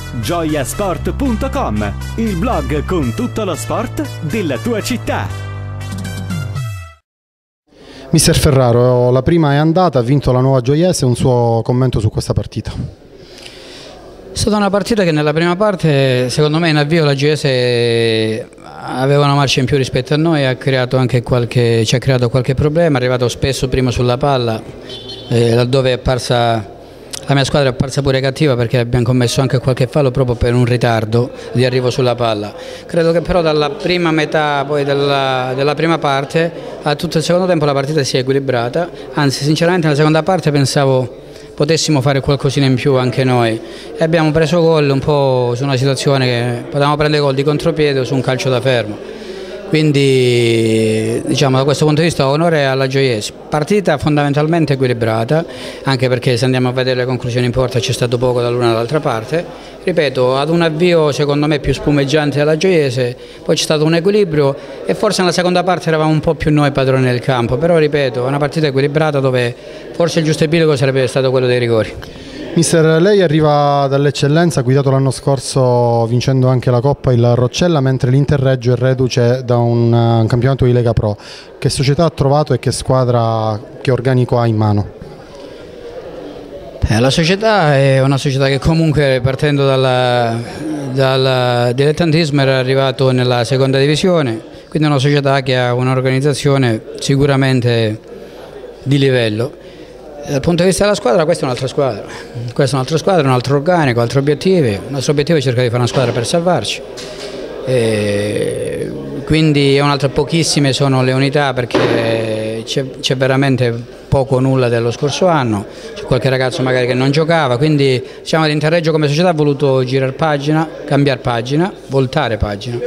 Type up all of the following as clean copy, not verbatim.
gioiasport.com, il blog con tutto lo sport della tua città. Mister Ferraro, la prima è andata, ha vinto la Nuova Gioiese, un suo commento su questa partita? È stata una partita che nella prima parte, secondo me in avvio la Gioiese aveva una marcia in più rispetto a noi, ci ha creato qualche problema, è arrivato spesso prima sulla palla, laddove la mia squadra è apparsa pure cattiva perché abbiamo commesso anche qualche fallo proprio per un ritardo di arrivo sulla palla. Credo che però dalla prima metà poi della prima parte a tutto il secondo tempo la partita si è equilibrata, anzi sinceramente nella seconda parte pensavo potessimo fare qualcosina in più anche noi e abbiamo preso gol un po' su una situazione che potevamo prendere gol di contropiede o su un calcio da fermo. Quindi diciamo da questo punto di vista onore alla Gioiese, partita fondamentalmente equilibrata, anche perché se andiamo a vedere le conclusioni in porta c'è stato poco dall'una all'altra parte, ripeto ad un avvio secondo me più spumeggiante alla Gioiese, poi c'è stato un equilibrio e forse nella seconda parte eravamo un po' più noi padroni del campo, però ripeto è una partita equilibrata dove forse il giusto epilogo sarebbe stato quello dei rigori. Mister, lei arriva dall'eccellenza, ha guidato l'anno scorso vincendo anche la Coppa il Roccella, mentre l'Interreggio è reduce da un campionato di Lega Pro. Che società ha trovato e che squadra, che organico ha in mano? La società è una società che comunque partendo dal dilettantismo era arrivato nella seconda divisione, quindi è una società che ha un'organizzazione sicuramente di livello. Dal punto di vista della squadra questa è un'altra squadra, un altro organico, altri obiettivi. Il nostro obiettivo è cercare di fare una squadra per salvarci, quindi pochissime sono le unità perché c'è veramente poco o nulla dello scorso anno, c'è qualche ragazzo magari che non giocava, quindi diciamo l'Interreggio come società ha voluto girare pagina, cambiare pagina, voltare pagina.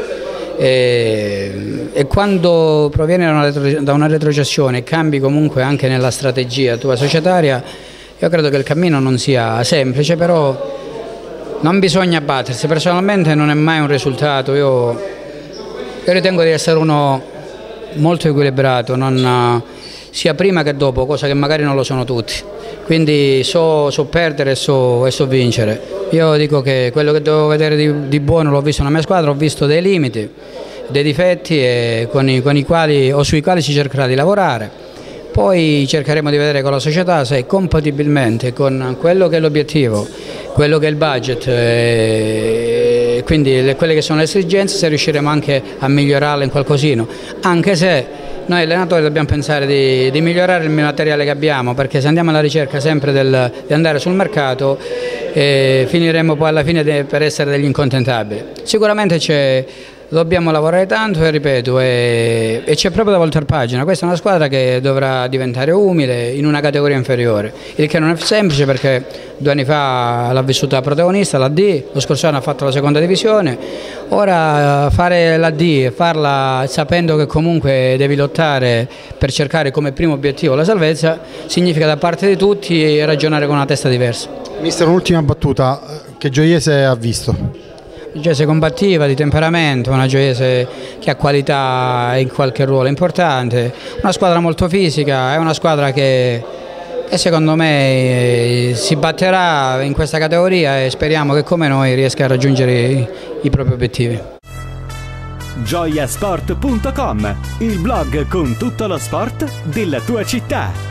E quando provieni da una retrocessione e cambi comunque anche nella strategia tua societaria, io credo che il cammino non sia semplice, però non bisogna battersi. Personalmente non è mai un risultato, io ritengo di essere uno molto equilibrato, sia prima che dopo, cosa che magari non lo sono tutti, quindi so perdere e so vincere. Io dico che quello che devo vedere di buono l'ho visto nella mia squadra, ho visto dei limiti, dei difetti con i quali, o sui quali si cercherà di lavorare, poi cercheremo di vedere con la società se compatibilmente con quello che è l'obiettivo, quello che è il budget, quindi quelle che sono le esigenze, se riusciremo anche a migliorarle in qualcosino, anche se noi allenatori dobbiamo pensare di migliorare il materiale che abbiamo, perché se andiamo alla ricerca sempre di andare sul mercato finiremo poi alla fine per essere degli incontentabili. Sicuramente dobbiamo lavorare tanto e ripeto, e c'è proprio da voltare pagina. Questa è una squadra che dovrà diventare umile in una categoria inferiore, il che non è semplice perché 2 anni fa l'ha vissuta la protagonista, la D, lo scorso anno ha fatto la seconda divisione, ora fare la D e farla sapendo che comunque devi lottare per cercare come primo obiettivo la salvezza, significa da parte di tutti ragionare con una testa diversa. Mister, un'ultima battuta, che Gioiese ha visto? Una Gioiese combattiva, di temperamento, una Gioiese che ha qualità in qualche ruolo importante, una squadra molto fisica, è una squadra che secondo me si batterà in questa categoria e speriamo che come noi riesca a raggiungere i propri obiettivi. gioiasport.com, il blog con tutto lo sport della tua città.